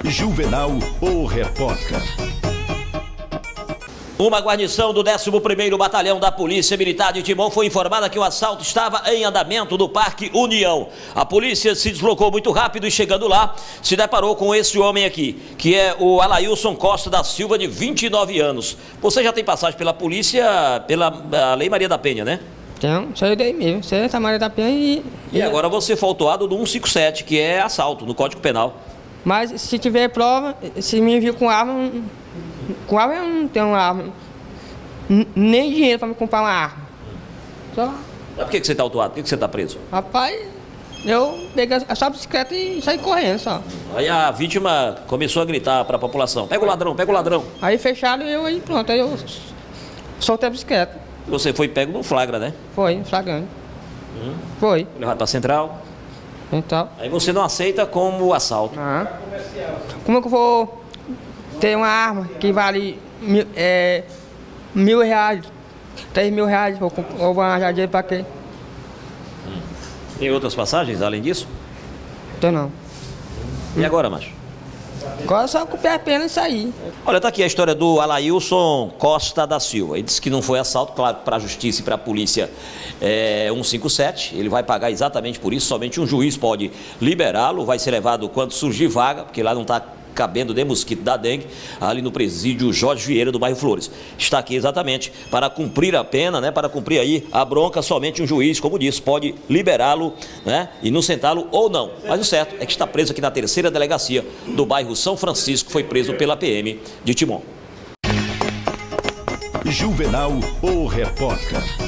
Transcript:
Juvenal, o repórter. Uma guarnição do 11º Batalhão da Polícia Militar de Timon foi informada que o assalto estava em andamento no Parque União. A polícia se deslocou muito rápido e, chegando lá, se deparou com esse homem aqui, que é o Alailson Costa da Silva, de 29 anos. Você já tem passagem pela polícia, pela Lei Maria da Penha, né? Então, saiu daí mesmo, você tá Maria da Penha E agora você foi autuado do 157, que é assalto, no Código Penal. Mas se tiver prova, se me vir com arma eu não tenho uma arma. Nem dinheiro para me comprar uma arma. Só... Mas por que você está autuado? Por que você está preso? Rapaz, eu peguei a bicicleta e saí correndo só. Aí a vítima começou a gritar para a população: pega o ladrão, pega o ladrão. Aí fecharam eu aí pronto, aí eu soltei a bicicleta. Você foi pego no flagra, né? Foi, flagrante. Foi. Levado para a central. Então. Aí você não aceita como assalto. Como é que eu vou ter uma arma que vale R$1.000, R$3.000? Eu vou arranjar dinheiro para quê? Tem outras passagens além disso? Então não. E agora, macho? Agora só cumprir a pena e sair. Olha, tá aqui a história do Alailson Costa da Silva. Ele disse que não foi assalto, claro, para a justiça e para a polícia 157. Ele vai pagar exatamente por isso. Somente um juiz pode liberá-lo. Vai ser levado quando surgir vaga, porque lá não está cabendo de mosquito da dengue, ali no presídio Jorge Vieira, do bairro Flores. Está aqui exatamente para cumprir a pena, né? Para cumprir aí a bronca, somente um juiz, como disse, pode liberá-lo, né? Inocentá-lo ou não. Mas o certo é que está preso aqui na 3ª delegacia do bairro São Francisco, foi preso pela PM de Timon. Juvenal, o repórter.